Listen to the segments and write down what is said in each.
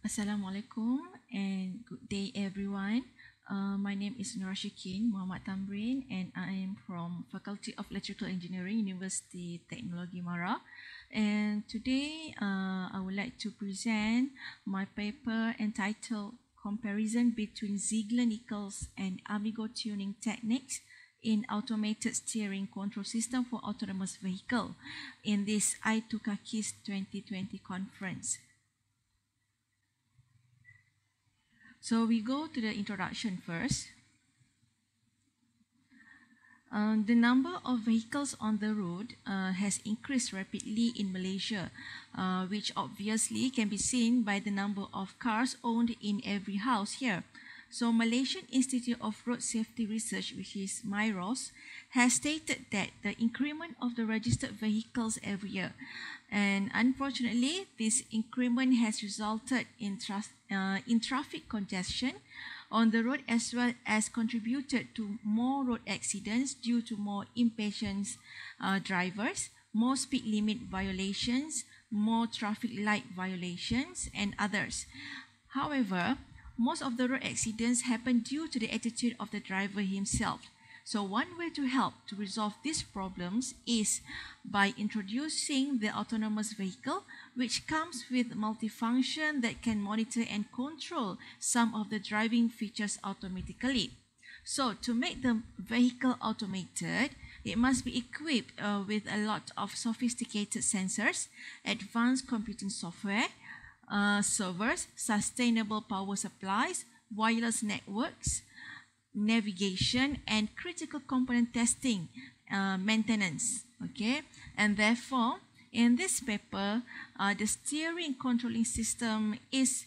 Assalamualaikum and good day everyone. My name is Nora Shikin Muhammad Tamrin and I am from Faculty of Electrical Engineering, University Teknologi Mara. And today I would like to present my paper entitled Comparison between Ziegler-Nichols and Amigo Tuning Techniques in Automated Steering Control System for Autonomous Vehicle in this I2CAKIS 2020 conference. So we go to the introduction first. The number of vehicles on the road has increased rapidly in Malaysia, which obviously can be seen by the number of cars owned in every house here. So Malaysian Institute of Road Safety Research, which is MIROS, has stated that the increment of the registered vehicles every year. And unfortunately, this increment has resulted in traffic congestion on the road as well as contributed to more road accidents due to more impatient drivers, more speed limit violations, more traffic light violations, and others. However, most of the road accidents happen due to the attitude of the driver himself. So one way to help to resolve these problems is by introducing the autonomous vehicle, which comes with multifunction that can monitor and control some of the driving features automatically. So to make the vehicle automated, it must be equipped with a lot of sophisticated sensors, advanced computing software, servers, sustainable power supplies, wireless networks, navigation, and critical component testing, maintenance. Okay, and therefore, in this paper, the steering controlling system is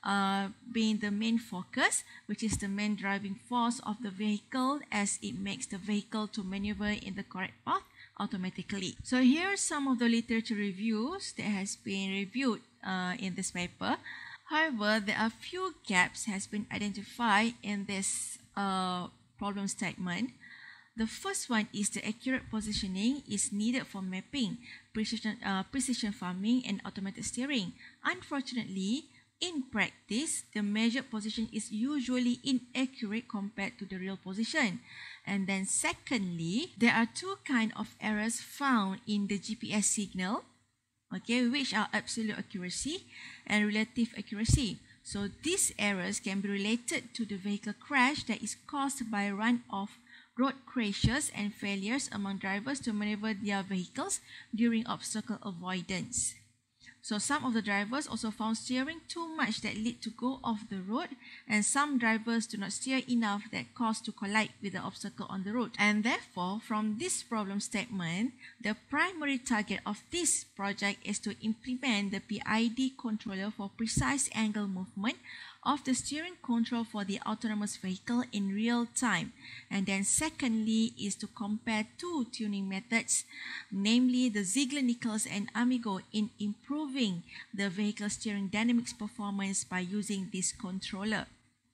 being the main focus, which is the main driving force of the vehicle, as it makes the vehicle to maneuver in the correct path automatically. So here are some of the literature reviews that has been reviewed in this paper. However, there are few gaps has been identified in this problem statement. The first one is the accurate positioning is needed for mapping, precision farming, and automated steering. Unfortunately, in practice, the measured position is usually inaccurate compared to the real position. And then secondly, there are two kinds of errors found in the GPS signal, okay, which are absolute accuracy and relative accuracy. So these errors can be related to the vehicle crash that is caused by a run of road crashes and failures among drivers to maneuver their vehicles during obstacle avoidance. So some of the drivers also found steering too much that lead to go off the road, and some drivers do not steer enough that cause to collide with the obstacle on the road. And therefore, from this problem statement, the primary target of this project is to implement the PID controller for precise angle movement of the steering control for the autonomous vehicle in real time. And then secondly is to compare two tuning methods, namely the Ziegler-Nichols and Amigo, in improving the vehicle steering dynamics performance by using this controller.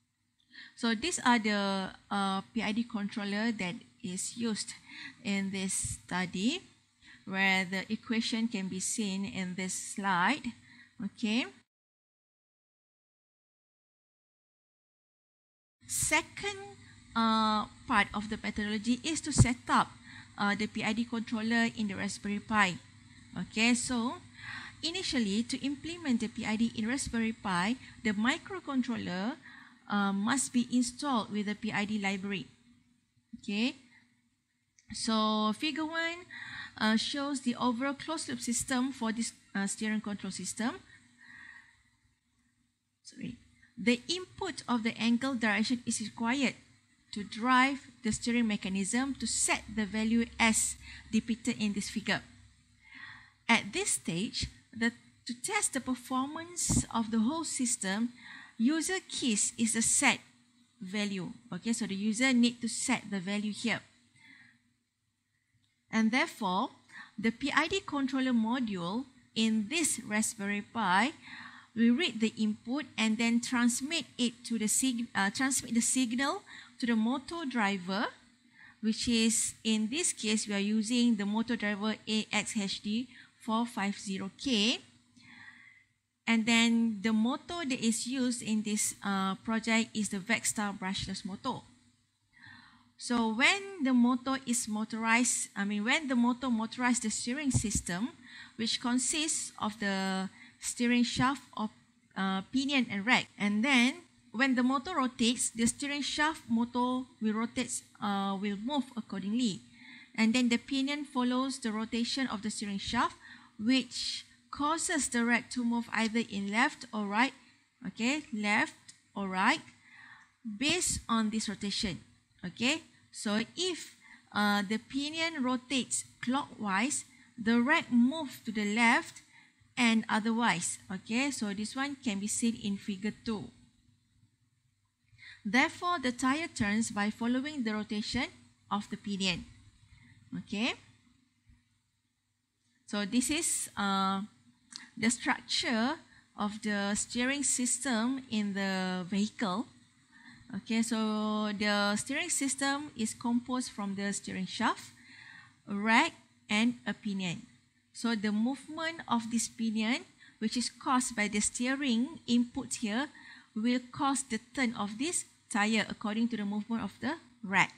So these are the PID controller that is used in this study, where the equation can be seen in this slide. Okay. Second part of the methodology is to set up the PID controller in the Raspberry Pi. Okay, so initially to implement the PID in Raspberry Pi, the microcontroller must be installed with the PID library. Okay, so figure 1 shows the overall closed loop system for this steering control system. The input of the angle direction is required to drive the steering mechanism to set the value as depicted in this figure. At this stage, to test the performance of the whole system, user keys is a set value. Okay, so the user need to set the value here. And therefore, the PID controller module in this Raspberry Pi we read the input and then transmit it to the signal to the motor driver, which is in this case we are using the motor driver AXHD 450K, And then the motor that is used in this project is the Vecstar brushless motor. So when the motor is motorized, when the motor motorizes the steering system, which consists of the steering shaft of pinion and rack, and then when the motor rotates, the steering shaft motor will move accordingly, and then the pinion follows the rotation of the steering shaft, which causes the rack to move either in left or right, left or right, based on this rotation. So if the pinion rotates clockwise, the rack moves to the left and otherwise. So this one can be seen in figure 2. Therefore, the tire turns by following the rotation of the pinion. So this is the structure of the steering system in the vehicle. So the steering system is composed from the steering shaft, rack, and a pinion. So the movement of this pinion, which is caused by the steering input here, will cause the turn of this tire according to the movement of the rack.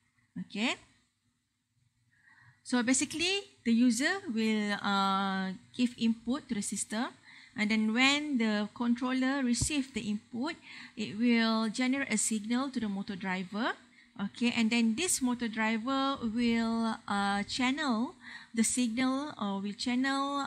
So basically, the user will give input to the system, and then when the controller receives the input, it will generate a signal to the motor driver. And then this motor driver will channel the signal, or will channel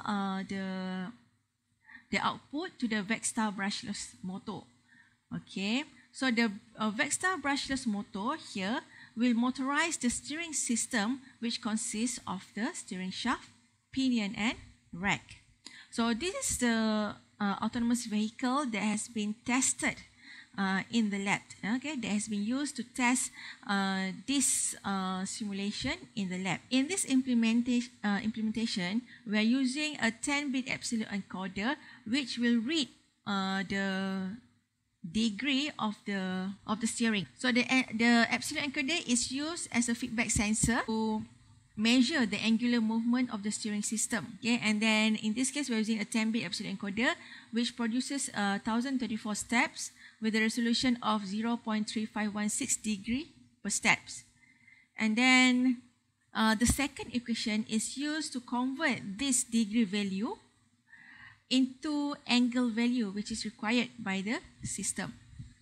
the output to the Vecstar brushless motor. So the Vecstar brushless motor here will motorize the steering system, which consists of the steering shaft, pinion, and rack. So this is the autonomous vehicle that has been tested in the lab. That has been used to test this simulation in the lab. In this implementation, we are using a 10-bit absolute encoder, which will read the degree of the steering. So the absolute encoder is used as a feedback sensor to measure the angular movement of the steering system. And then in this case, we're using a 10-bit absolute encoder, which produces 1034 steps with a resolution of 0.3516 degree per steps. And then the second equation is used to convert this degree value into angle value, which is required by the system.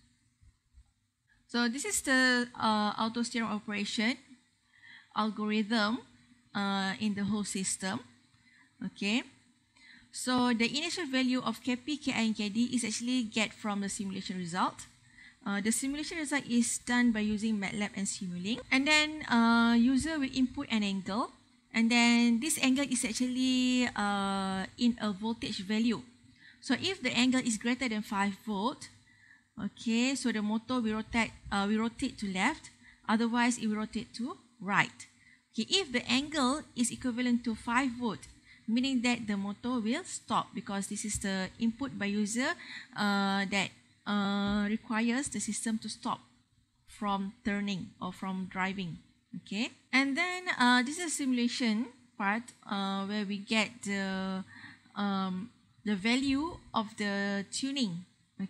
So this is the auto steering operation algorithm in the whole system. So the initial value of Kp, Ki, and Kd is actually get from the simulation result. The simulation result is done by using MATLAB and Simulink. And then user will input an angle, and then this angle is actually in a voltage value. So if the angle is greater than 5 volt, so the motor will rotate to left, otherwise it will rotate to right. If the angle is equivalent to 5 volt, meaning that the motor will stop, because this is the input by user that requires the system to stop from turning or from driving. And then this is a simulation part where we get the value of the tuning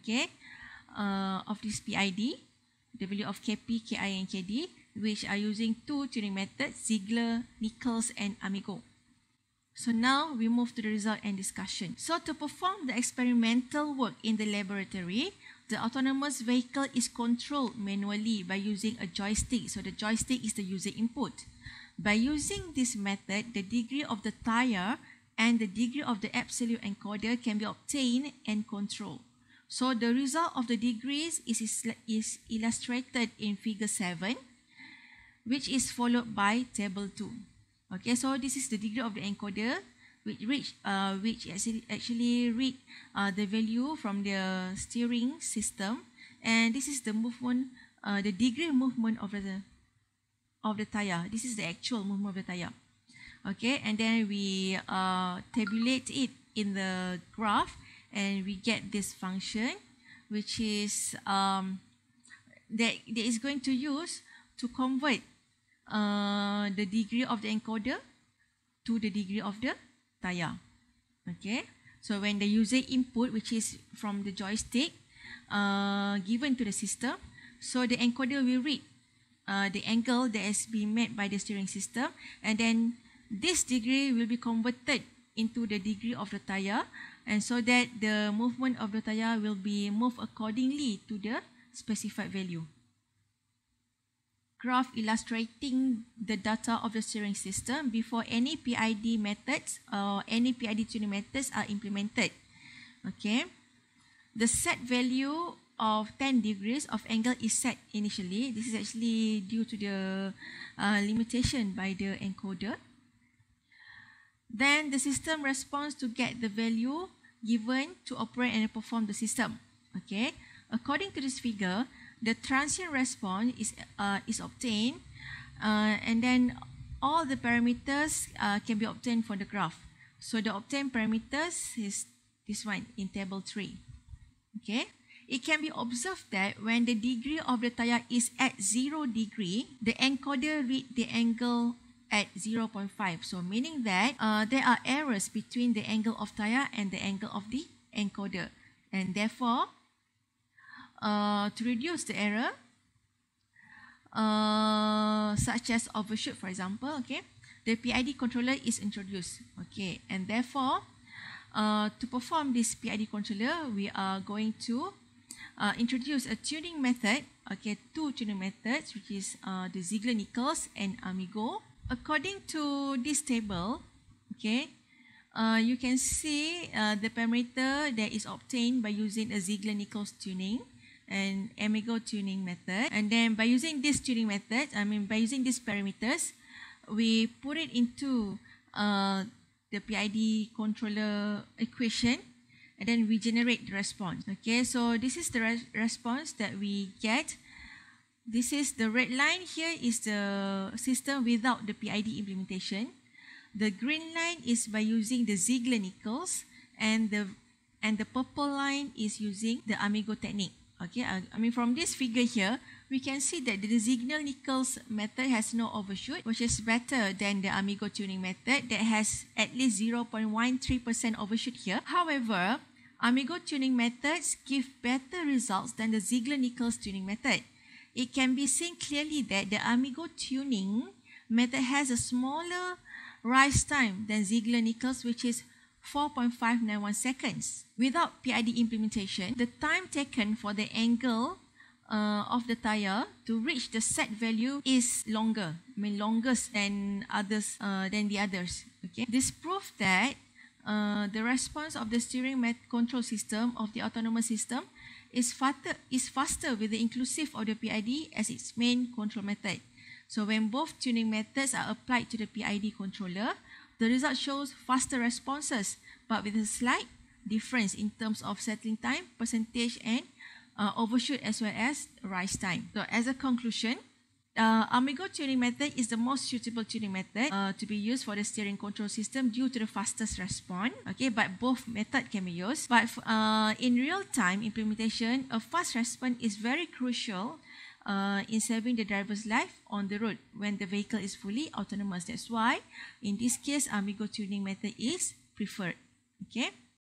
of this PID, the value of Kp, Ki, and Kd, which are using two tuning methods, Ziegler, Nichols, and Amigo. So now we move to the result and discussion. So to perform the experimental work in the laboratory, the autonomous vehicle is controlled manually by using a joystick. So the joystick is the user input. By using this method, the degree of the tire and the degree of the absolute encoder can be obtained and controlled. So the result of the degrees is illustrated in figure 7, which is followed by table 2. So this is the degree of the encoder, which actually read the value from the steering system, and this is the movement, the degree movement of the tire. This is the actual movement of the tire. And then we tabulate it in the graph, and we get this function, which is that is going to use to convert the degree of the encoder to the degree of the tire. So when the user input, which is from the joystick, given to the system, so the encoder will read the angle that has been met by the steering system, and then this degree will be converted into the degree of the tire, and so that the movement of the tire will be moved accordingly to the specified value. Graph illustrating the data of the steering system before any PID methods or any PID tuning methods are implemented. Okay, the set value of 10 degrees of angle is set initially. This is actually due to the limitation by the encoder. Then the system responds to get the value given to operate and perform the system. Okay, according to this figure, the transient response is obtained, and then all the parameters can be obtained from the graph. So the obtained parameters is this one in table 3. Okay, it can be observed that when the degree of the tire is at 0 degree, the encoder read the angle at 0.5. So meaning that there are errors between the angle of tire and the angle of the encoder, and therefore to reduce the error, such as overshoot, for example, okay, the PID controller is introduced. Okay, and therefore, to perform this PID controller, we are going to introduce a tuning method. Okay, two tuning methods, which is the Ziegler-Nichols and Amigo. According to this table, okay, you can see the parameter that is obtained by using a Ziegler-Nichols tuning and Amigo tuning method. And then by using this tuning method, by using these parameters, we put it into the PID controller equation, and then we generate the response. Okay, so this is the response that we get. This is the red line here is the system without the PID implementation. The green line is by using the Ziegler-Nichols, and the purple line is using the Amigo technique. Okay, from this figure here, we can see that the Ziegler-Nichols method has no overshoot, which is better than the Amigo tuning method that has at least 0.13% overshoot here. However, Amigo tuning methods give better results than the Ziegler-Nichols tuning method. It can be seen clearly that the Amigo tuning method has a smaller rise time than Ziegler-Nichols, which is 4.591 seconds. Without PID implementation, the time taken for the angle of the tire to reach the set value is longer. Longest than the others. Okay, this proves that the response of the steering control system of the autonomous system is faster with the inclusive of the PID as its main control method. So when both tuning methods are applied to the PID controller, the result shows faster responses, but with a slight difference in terms of settling time, percentage, and overshoot as well as rise time. So as a conclusion, Amigo tuning method is the most suitable tuning method to be used for the steering control system due to the fastest response. Okay, but both methods can be used. But in real-time implementation, a fast response is very crucial in saving the driver's life on the road when the vehicle is fully autonomous. That's why, in this case, Amigo tuning method is preferred. Okay.